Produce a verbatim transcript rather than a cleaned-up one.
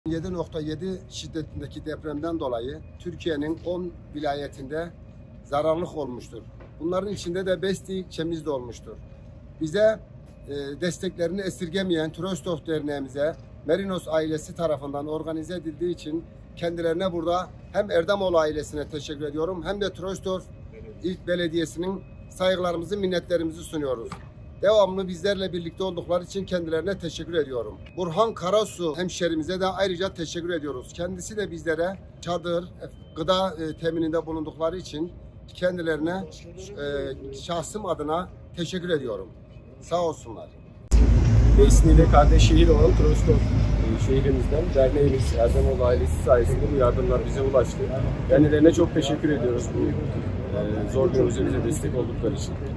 yedi nokta yedi şiddetindeki depremden dolayı Türkiye'nin on vilayetinde zararlık olmuştur. Bunların içinde de Besti ilçemiz de olmuştur. Bize e, desteklerini esirgemeyen Tröstov Derneğimize Merinos ailesi tarafından organize edildiği için kendilerine burada hem Erdemoğlu ailesine teşekkür ediyorum hem de Tröstov İlk Belediyesi'nin saygılarımızı, minnetlerimizi sunuyoruz. Devamlı bizlerle birlikte oldukları için kendilerine teşekkür ediyorum. Burhan Karasu hemşerimize de ayrıca teşekkür ediyoruz. Kendisi de bizlere çadır, gıda temininde bulundukları için kendilerine e, şahsım adına teşekkür ediyorum. Sağ olsunlar. Besti ile kardeş şehir olan Tröstov şehrimizden derneğimiz Erdemoğlu ailesi sayesinde bu yardımlar bize ulaştı. Kendilerine çok teşekkür ediyoruz bu e, zor günümüzde bize destek oldukları için.